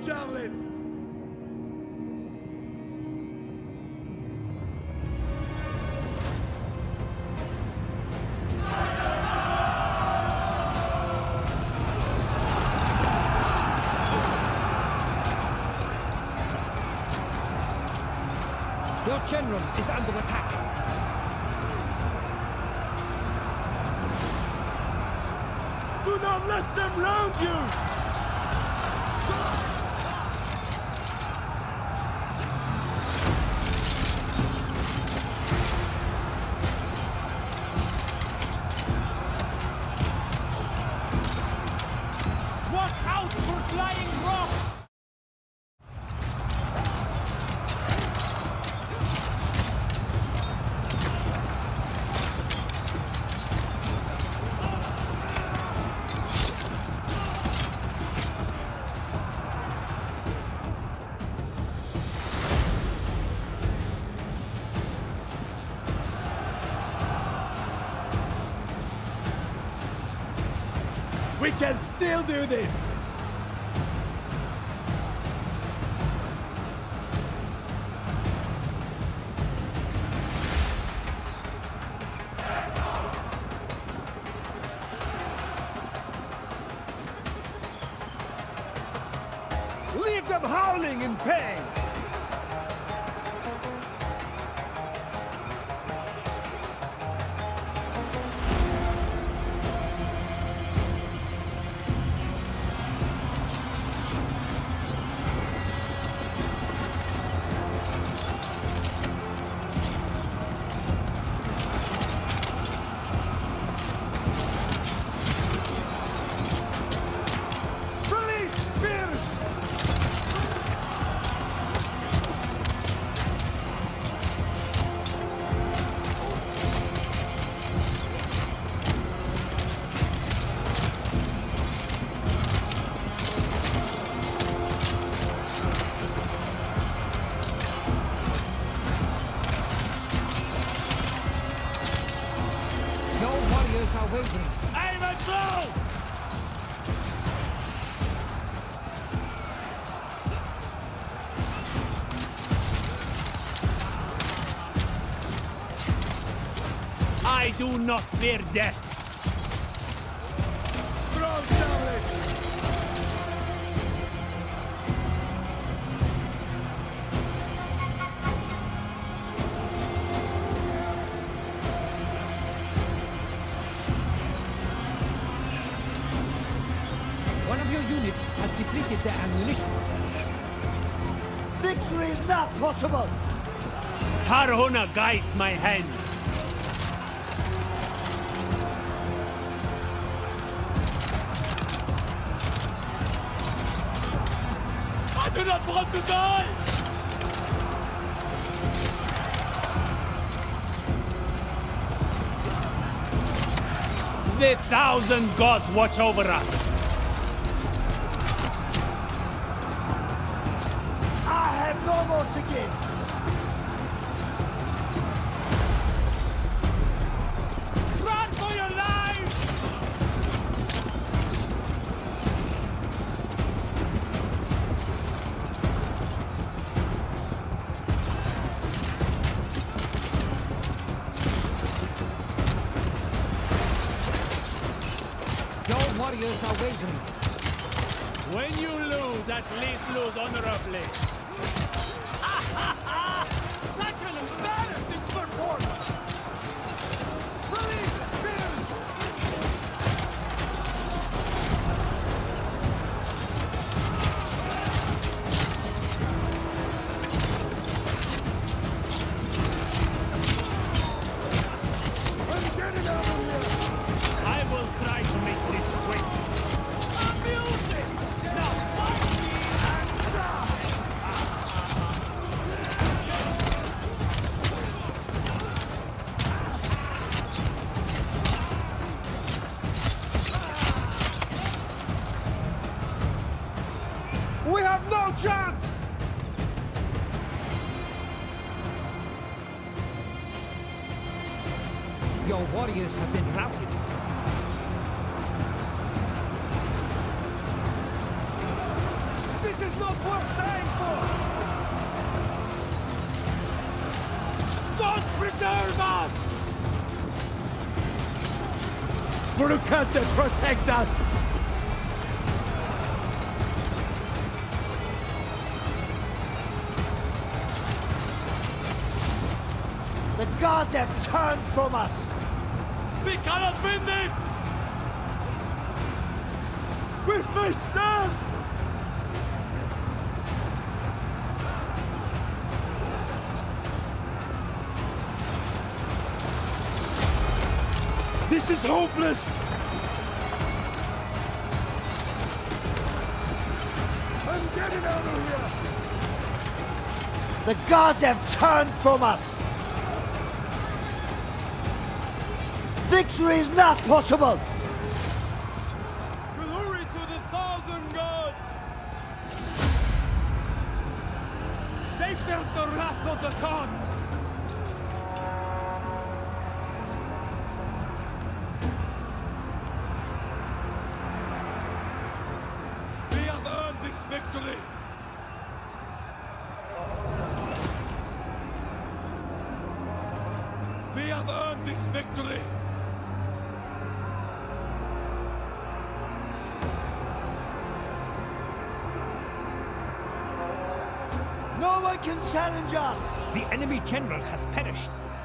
javelins! Your general is under attack. Do not let them round you! Watch out for flying rocks! We can still do this! Leave them howling in pain! Are wavering. Aim and throw! I do not fear death. Throw javelin! One of your units has depleted their ammunition. Victory is not possible! Tarhuna guides my hands. I do not want to die! The thousand gods watch over us. I have no more to give! Run for your lives! Your warriors are wavering. When you lose, at least lose honorably. Such an embarrassing performance! Release spears! I'm getting out of here! I will try to make this quick. Amusing! Now fight me and die! We have no chance! Your warriors have been routed. This is not worth dying for! God preserve us! Burukante, protect us! The gods have turned from us! We cannot win this! We face death! This is hopeless! I'm getting out of here! The gods have turned from us! Victory is not possible! Glory to the thousand gods! They felt the wrath of the gods! We have earned this victory! We have earned this victory! No one can challenge us! The enemy general has perished.